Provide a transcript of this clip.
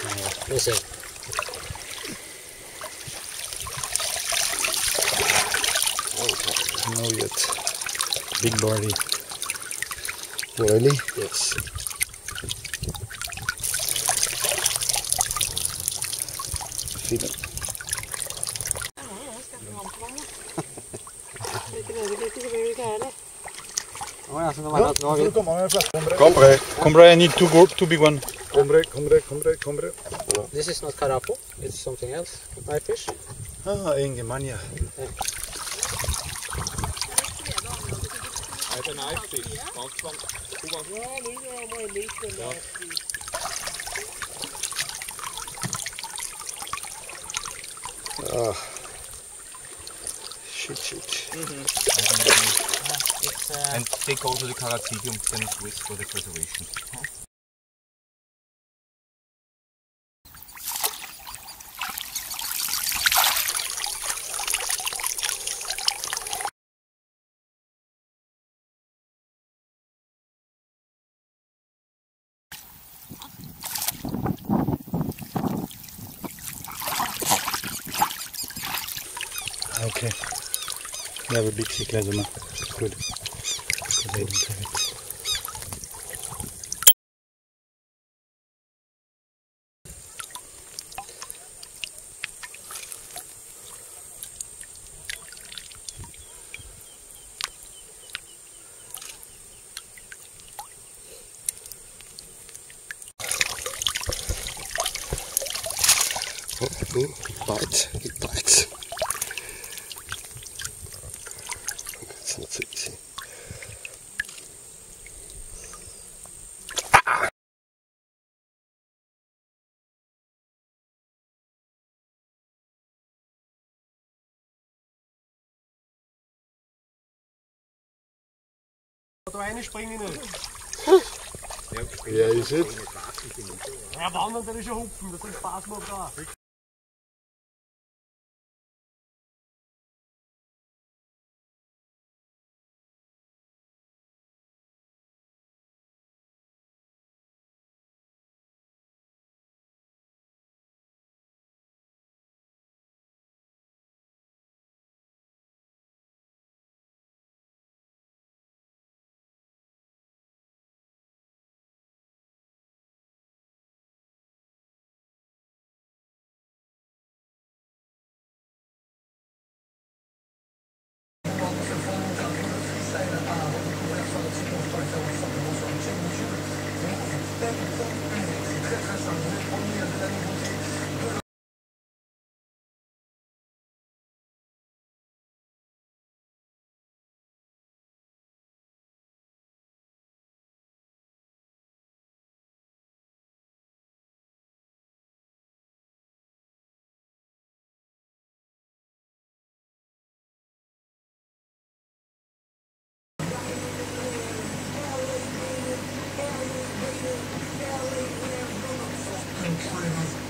Let me see. No yet. Big body. Really? Yes. Feel it. Combre, I need two big one. Combre. This is not carapo, it's something else. My fish. Ah, Engemania. Ah, shit. And take also the Caratidium then with for the preservation. Okay. We have a big cyclasma. Good. Because I don't have it. It bites. It's not so easy. Da reinspringen nicht. Yeah, is it? Ja, wandern, der ist ja hupfen, das ist Spaß macht da. Thank you.